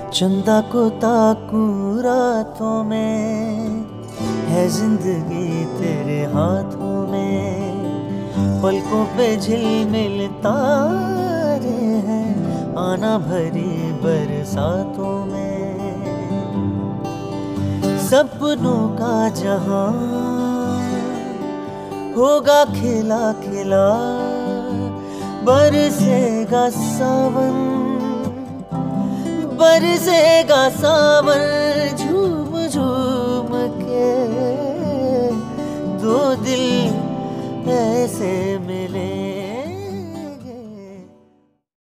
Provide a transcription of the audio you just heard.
चंदा को ताकूं रातों में, है जिंदगी तेरे हाथों में। पलकों पे झिलमिल तारे हैं, आना भरी बरसातों में। सपनों का जहां होगा खिला खिला, बरसेगा सावन, बरसेगा सावन। झूम झूम के दो दिल ऐसे